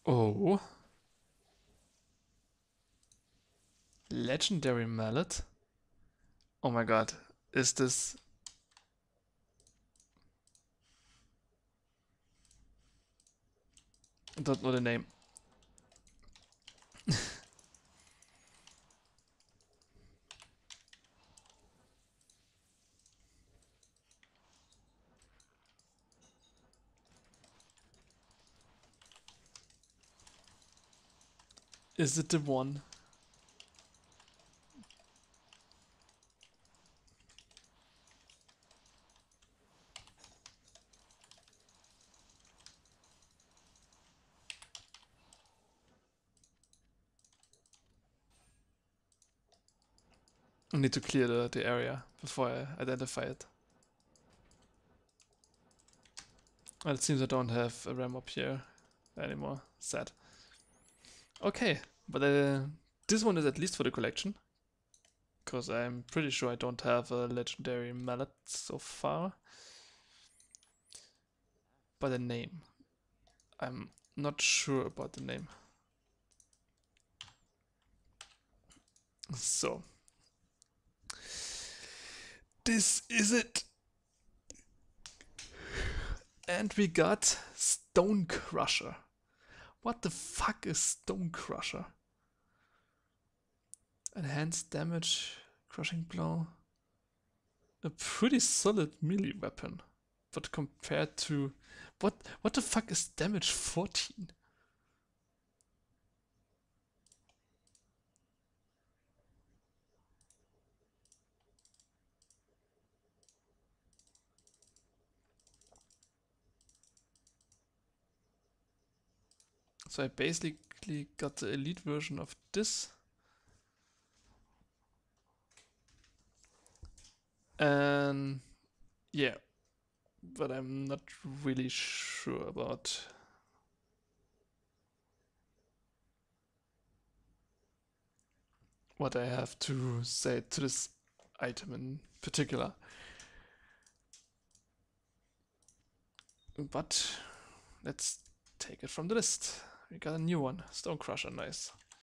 Oh, legendary mallet. Oh my god, is this... I don't know the name. Is it the one? I need to clear the area before I identify it. Well, it seems I don't have a RAM up here anymore. Sad. Okay, but this one is at least for the collection. Because I'm pretty sure I don't have a legendary mallet so far. By the name. I'm not sure about the name. So. This is it! And we got Stone Crusher. What the fuck is Stone Crusher? Enhanced damage, crushing blow. A pretty solid melee weapon. But compared to... What the fuck is damage 14? So I basically got the elite version of this. And yeah, but I'm not really sure about what I have to say to this item in particular. But let's take it from the list. We got a new one, Stone Crusher, nice.